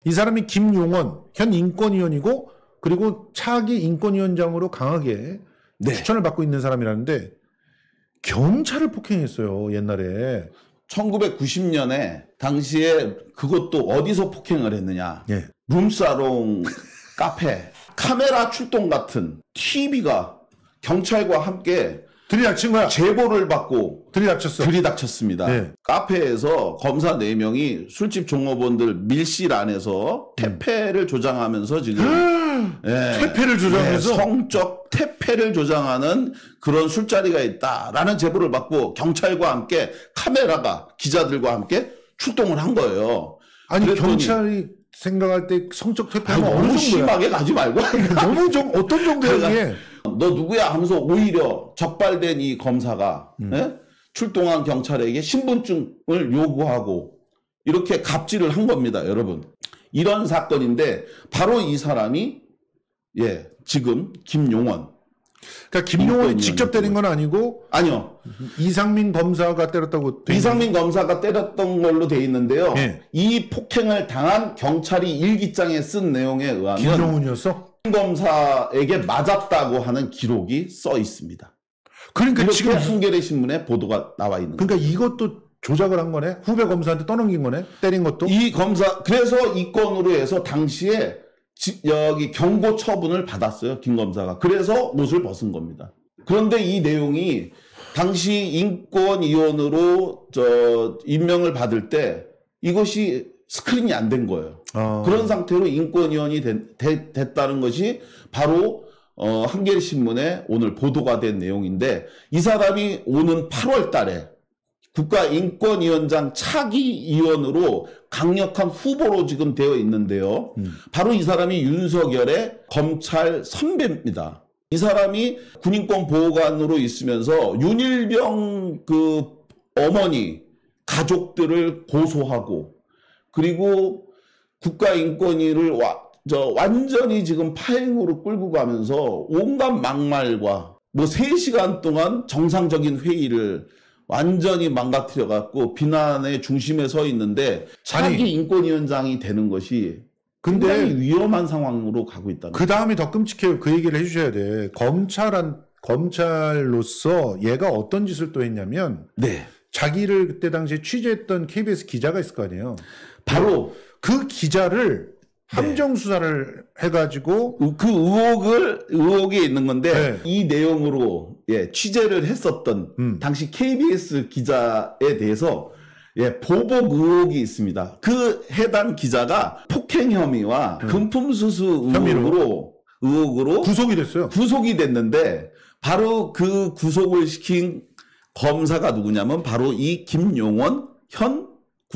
이 사람이 김용원 현 인권위원이고 그리고 차기 인권위원장으로 강하게 네. 추천을 받고 있는 사람이라는데 경찰을 폭행했어요. 옛날에. 1990년에 당시에 그것도 어디서 폭행을 했느냐. 예. 룸사롱, 카페, 카메라 출동 같은 TV가 경찰과 함께 들이닥친 거야. 제보를 받고 들이닥쳤습니다. 네. 카페에서 검사 4명이 술집 종업원들 밀실 안에서 태폐를 조장하면서 지금 태폐를 조장해서 성적 태폐를 조장하는 그런 술자리가 있다라는 제보를 받고 경찰과 함께 카메라가 기자들과 함께 출동을 한 거예요. 아니 경찰이 생각할 때 성적 태폐가 어느 너무 정도야? 심하게 가지 말고 너무 좀 어떤 정도야? 너 누구야 하면서 오히려 적발된 이 검사가 출동한 경찰에게 신분증을 요구하고 이렇게 갑질을 한 겁니다, 여러분. 이런 사건인데 바로 이 사람이 지금 김용원. 그러니까 김용원이 직접 때린 건 아니고 아니요. 이상민 검사가 때렸다고 이상민 검사가 때렸던 걸로 돼 있는데요. 네. 이 폭행을 당한 경찰이 일기장에 쓴 내용에 의하면 김용훈이었어? 검사에게 맞았다고 하는 기록이 써 있습니다. 그러니까 이렇게 지금 한겨레 신문에 보도가 나와 있는 거예요. 그러니까 이것도 조작을 한 거네? 후배 검사한테 떠넘긴 거네? 때린 것도? 이 검사 그래서 이 건으로 해서 당시에 여기 경고 처분을 받았어요. 김 검사가. 그래서 옷을 벗은 겁니다. 그런데 이 내용이 당시 인권위원으로 임명을 받을 때 이것이 스크린이 안 된 거예요. 그런 상태로 인권위원이 됐다는 것이 바로 한겨레 신문에 오늘 보도가 된 내용인데 이 사람이 오는 8월 달에 국가인권위원장 차기 위원으로 강력한 후보로 지금 되어 있는데요. 바로 이 사람이 윤석열의 검찰 선배입니다. 이 사람이 군인권 보호관으로 있으면서 윤일병 그 어머니 가족들을 고소하고 그리고 국가인권위를 완전히 지금 파행으로 끌고 가면서 온갖 막말과 뭐 3시간 동안 정상적인 회의를 완전히 망가뜨려갖고 비난의 중심에 서 있는데 차기 인권위원장이 되는 것이 굉장히 위험한 상황으로 가고 있다는 그 다음이 더 끔찍해요. 그 얘기를 해주셔야 돼. 검찰로서 얘가 어떤 짓을 또 했냐면 자기를 그때 당시에 취재했던 KBS 기자가 있을 거 아니에요. 바로 그 기자를 함정 수사를 해가지고 그 의혹이 있는 건데 이 내용으로 취재를 했었던 당시 KBS 기자에 대해서 보복 의혹이 있습니다. 그 해당 기자가 폭행 혐의와 금품수수 의혹으로 구속이 됐어요. 구속이 됐는데 바로 그 구속을 시킨 검사가 누구냐면 바로 이 김용원 현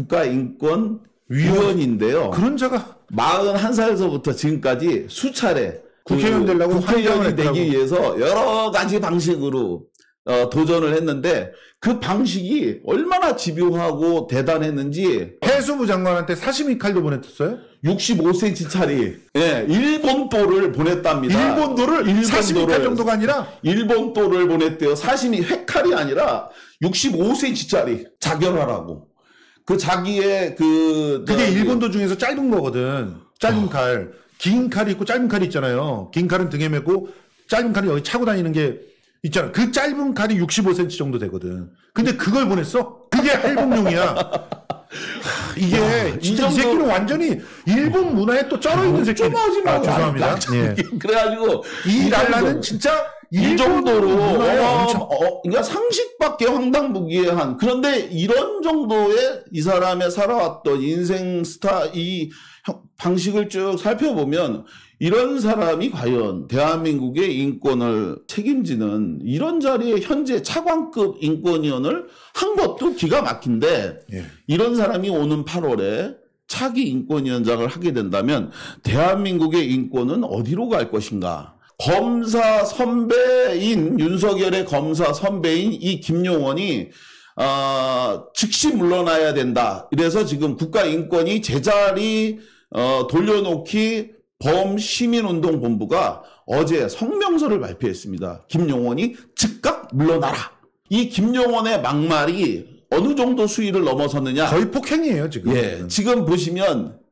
국가인권위원인데요. 그런 자가 41살에서부터 지금까지 수차례 국회의원 되려고 국회의원이 되기 위해서 여러 가지 방식으로 도전을 했는데 그 방식이 얼마나 집요하고 대단했는지 해수부 장관한테 사시미 칼도 보냈었어요? 65cm짜리 일본도를 보냈답니다. 일본도를? 사시미 칼 정도가 아니라? 일본도를 보냈대요. 사시미 회칼이 아니라 65cm짜리 자결하라고. 그 자기의 그게 일본도 중에서 짧은 거거든. 짧은 칼. 긴 칼이 있고 짧은 칼이 있잖아요. 긴 칼은 등에 메고 짧은 칼이 여기 차고 다니는 게 있잖아. 그 짧은 칼이 65cm 정도 되거든. 근데 그걸 보냈어? 그게 할복용이야. 이게 진짜 이 새끼는 완전히 일본 문화에 또 쩔어 있는 새끼. 좀 하지 마. 죄송합니다. 그래가지고 이 날라는 진짜 이 정도로 그러니까 상식밖에 황당무계한 그런데 이런 정도의 이 사람의 살아왔던 인생 스타 이 방식을 쭉 살펴보면 이런 사람이 과연 대한민국의 인권을 책임지는 이런 자리에 현재 차관급 인권위원을 한 것도 기가 막힌데 이런 사람이 오는 8월에 차기 인권위원장을 하게 된다면 대한민국의 인권은 어디로 갈 것인가? 검사 선배인 윤석열의 검사 선배인 이 김용원이 즉시 물러나야 된다. 이래서 지금 국가인권위 제자리 돌려놓기 범시민운동본부가 어제 성명서를 발표했습니다. 김용원이 즉각 물러나라. 이 김용원의 막말이 어느 정도 수위를 넘어섰느냐. 거의 폭행이에요 지금. 지금 보시면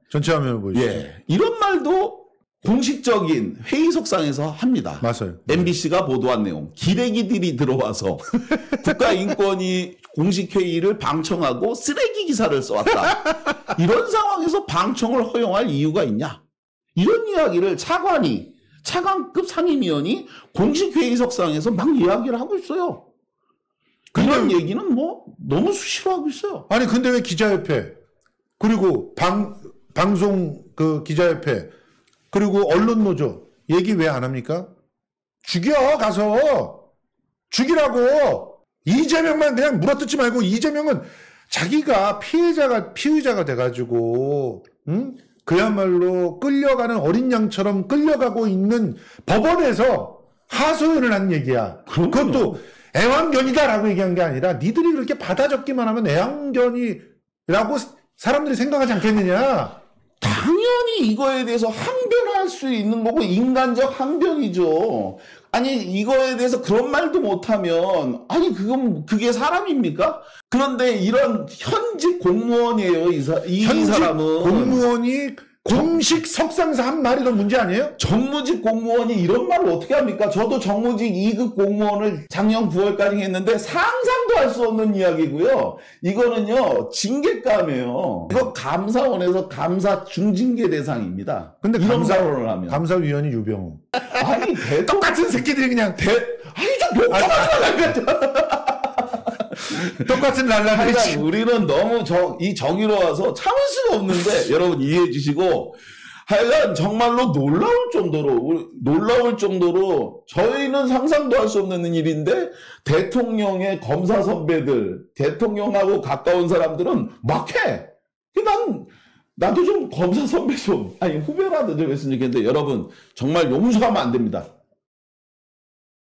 전체 화면을 보여주시죠. 예. 이런 말도 공식적인 회의석상에서 합니다. 맞아요. MBC가 보도한 내용. 기레기들이 들어와서 국가인권위 공식회의를 방청하고 쓰레기 기사를 써왔다. 이런 상황에서 방청을 허용할 이유가 있냐? 이런 이야기를 차관급 상임위원이 공식회의석상에서 막 이야기를 하고 있어요. 그런 얘기는 뭐 너무 수시로 하고 있어요. 아니 근데 왜 기자협회 그리고 방송 그 기자협회 그리고 언론노조 얘기 왜 안 합니까? 죽여 가서 죽이라고. 이재명만 그냥 물어뜯지 말고 이재명은 자기가 피의자가 돼가지고 그야말로 끌려가는 어린 양처럼 끌려가고 있는 법원에서 하소연을 한 얘기야. 그것도 애완견이다라고 얘기한 게 아니라 니들이 그렇게 받아 적기만 하면 애완견이라고 사람들이 생각하지 않겠느냐. 당연히 이거에 대해서 항변할 수 있는 거고 인간적 항변이죠. 아니 이거에 대해서 그런 말도 못하면 아니 그게 사람입니까? 그런데 이런 현직 공무원이에요. 이 사람은 공무원이 공식 석상에서 한 말이 더 문제 아니에요? 정무직 공무원이 이런 말을 어떻게 합니까? 저도 정무직 2급 공무원을 작년 9월까지 했는데 상상도 할 수 없는 이야기고요. 이거는요 징계감이에요. 이거 감사원에서 감사 중징계 대상입니다. 근데 이런 발언을 하면 감사위원이 유병우. 아니 똑같은 새끼들이 그냥 아니 좀 똑같은 랄라들이 하여간 우리는 너무 이 정의로워서 참을 수가 없는데 여러분 이해해 주시고 하여간 정말로 놀라울 정도로 저희는 상상도 할 수 없는 일인데 대통령의 검사 선배들 대통령하고 가까운 사람들은 막 해. 나도 좀 검사 선배 좀 후배라도 좀 했으면 좋겠는데 여러분 정말 용서하면 안 됩니다.